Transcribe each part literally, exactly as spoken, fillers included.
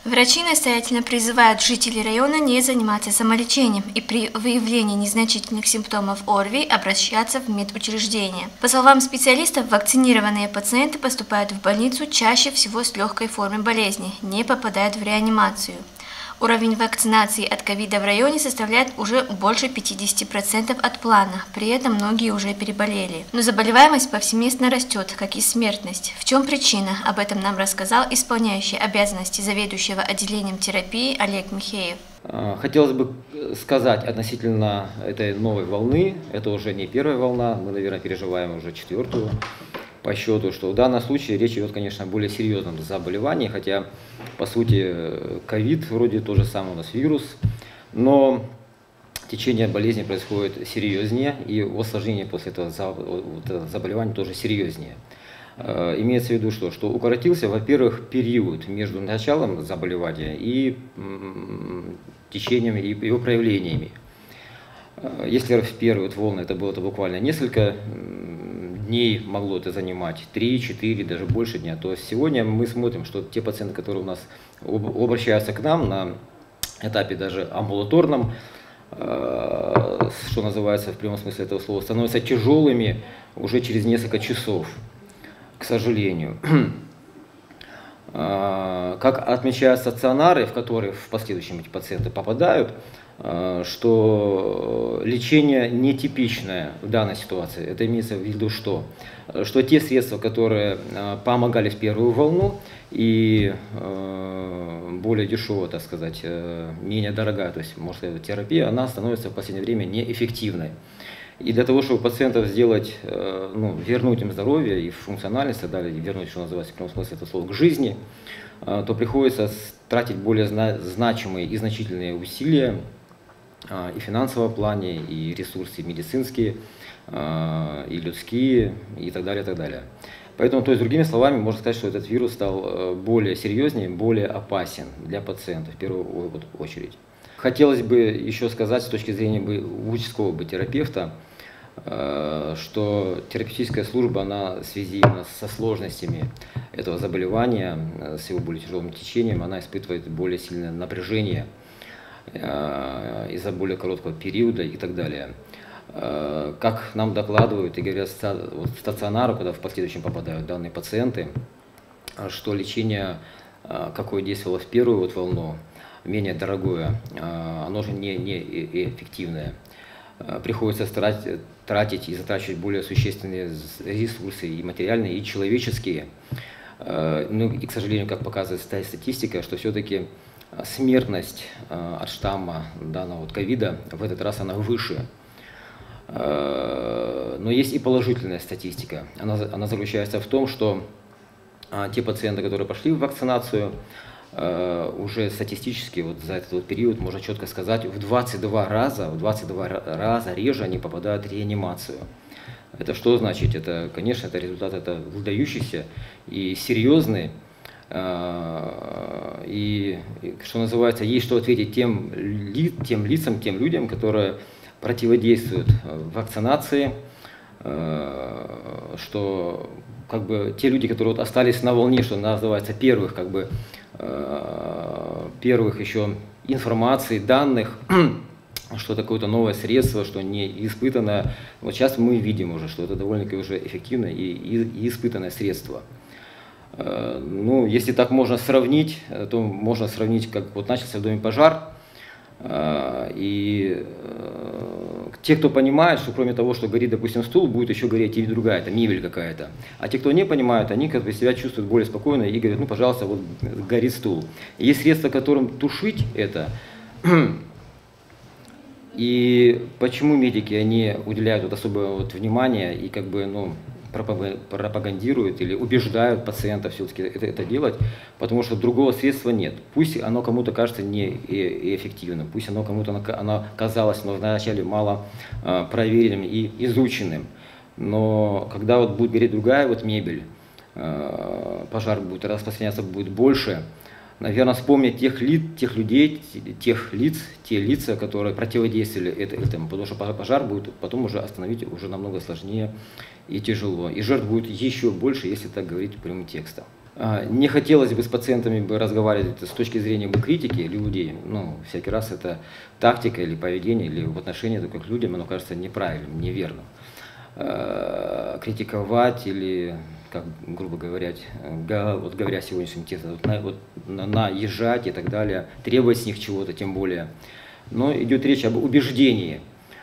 Врачи настоятельно призывают жителей района не заниматься самолечением и при выявлении незначительных симптомов ОРВИ обращаться в медучреждение. По словам специалистов, вакцинированные пациенты поступают в больницу чаще всего с легкой формой болезни, не попадают в реанимацию. Уровень вакцинации от ковида в районе составляет уже больше пятидесяти процентов от плана, при этом многие уже переболели. Но заболеваемость повсеместно растет, как и смертность. В чем причина? Об этом нам рассказал исполняющий обязанности заведующего отделением терапии Олег Михеев. Хотелось бы сказать относительно этой новой волны, это уже не первая волна, мы, наверное, переживаем уже четвертую по счету, что в данном случае речь идет, конечно, о более серьезном заболевании, хотя, по сути, ковид вроде то же самое у нас вирус, но течение болезни происходит серьезнее, и осложнение после этого заболевания тоже серьезнее. Имеется в виду, что, что укоротился, во-первых, период между началом заболевания и течением и его проявлениями. Если в первые волны это было то буквально несколько дней могло это занимать, три-четыре, даже больше дня, то сегодня мы смотрим, что те пациенты, которые у нас обращаются к нам на этапе даже амбулаторном, что называется в прямом смысле этого слова, становятся тяжелыми уже через несколько часов, к сожалению. Как отмечают стационары, в которые в последующем эти пациенты попадают, что лечение нетипичное в данной ситуации. Это имеется в виду что? Что те средства, которые помогали в первую волну и более дешевая, так сказать, менее дорогая, то есть, может сказать, терапия, она становится в последнее время неэффективной. И для того, чтобы пациентов сделать, ну, вернуть им здоровье и функциональность, и далее, вернуть, что называется, в прямом смысле этого слова, к жизни, то приходится тратить более значимые и значительные усилия и в финансовом плане, и ресурсы медицинские, и людские, и так далее, и так далее. Поэтому, то есть, другими словами, можно сказать, что этот вирус стал более серьезнее, более опасен для пациентов в первую очередь. Хотелось бы еще сказать с точки зрения участкового бы терапевта, что терапевтическая служба, она в связи со сложностями этого заболевания, с его более тяжелым течением, она испытывает более сильное напряжение из-за более короткого периода и так далее. Как нам докладывают и говорят в стационару, когда в последующем попадают данные пациенты, что лечение, какое действовало в первую вот волну, менее дорогое, оно же не, не эффективное. Приходится тратить, тратить и затрачивать более существенные ресурсы, и материальные, и человеческие. Ну и, к сожалению, как показывает статистика, что все-таки смертность от штамма данного вот ковида в этот раз она выше. Но есть и положительная статистика. Она, она заключается в том, что те пациенты, которые пошли в вакцинацию, уже статистически вот за этот вот период можно четко сказать, в двадцать два раза, в двадцать два раза реже они попадают в реанимацию. Это что значит? Это, конечно, это результат это выдающийся и серьезный. И, что называется, есть что ответить тем, ли, тем лицам, тем людям, которые противодействуют вакцинации, что как бы те люди, которые вот остались на волне, что называется, первых, как бы, первых еще информаций, данных, что это какое-то новое средство, что не испытанное. Вот сейчас мы видим уже, что это довольно-таки уже эффективное и, и, и испытанное средство. Ну, если так можно сравнить, то можно сравнить, как вот начался в доме пожар, и те, кто понимает, что кроме того, что горит, допустим, стул, будет еще гореть и другая, это мебель какая-то. А те, кто не понимают, они как бы себя чувствуют более спокойно и говорят, ну, пожалуйста, вот горит стул. И есть средства, которым тушить это. И почему медики, они уделяют вот особое вот внимание и как бы, ну, пропагандируют или убеждают пациентов все-таки это, это делать, потому что другого средства нет. Пусть оно кому-то кажется неэффективным, пусть оно кому-то оно казалось но вначале мало э, проверенным и изученным, но когда вот будет гореть другая вот мебель, э, пожар будет распространяться будет больше, наверное, вспомнить тех, ли, тех людей, тех лиц, те лица, которые противодействовали этому, потому что пожар будет потом уже остановить уже намного сложнее и тяжело. И жертв будет еще больше, если так говорить прямым текстом. Не хотелось бы с пациентами бы разговаривать с точки зрения бы критики людей. Ну, всякий раз это тактика или поведение, или в отношении только к людям, оно кажется неправильным, неверным. Критиковать или, как грубо говоря, вот говоря сегодняшним текстом, вот, на, вот, на, наезжать и так далее, требовать с них чего-то, тем более. Но идет речь об убеждении.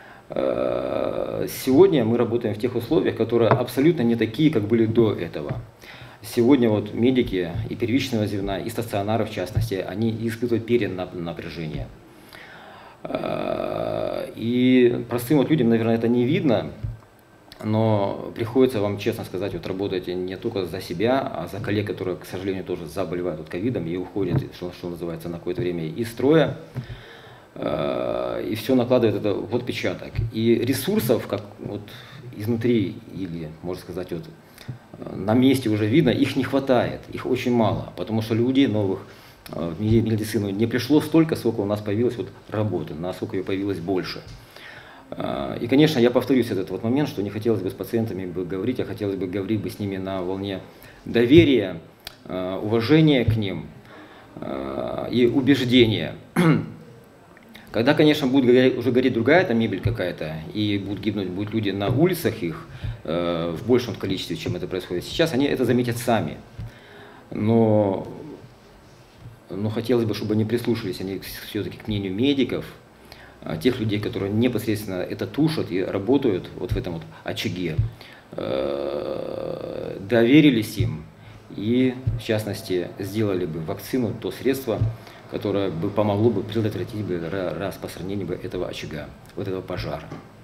Сегодня мы работаем в тех условиях, которые абсолютно не такие, как были до этого. Сегодня вот медики и первичного звена, и стационары в частности, они испытывают перенапряжение. И простым вот людям, наверное, это не видно, но приходится вам честно сказать, вот работаете не только за себя, а за коллег, которые, к сожалению, тоже заболевают вот ковидом и уходят, что, что называется, на какое-то время из строя. И все накладывает это вот отпечаток. И ресурсов, как вот изнутри, или, можно сказать, вот на месте уже видно, их не хватает, их очень мало, потому что людей новых в медицину не пришло столько, сколько у нас появилось вот работы, насколько ее появилось больше. И, конечно, я повторюсь этот вот момент, что не хотелось бы с пациентами бы говорить, а хотелось бы говорить бы с ними на волне доверия, уважения к ним и убеждения. Когда, конечно, будет гореть, уже гореть другая там мебель какая-то, и будут гибнуть будут люди на улицах их э, в большем количестве, чем это происходит сейчас, они это заметят сами. Но, но хотелось бы, чтобы они прислушались они все-таки к мнению медиков, тех людей, которые непосредственно это тушат и работают вот в этом вот очаге, э, доверились им и, в частности, сделали бы вакцину, то средство, которое бы помогло бы предотвратить бы распространение бы этого очага, вот этого пожара.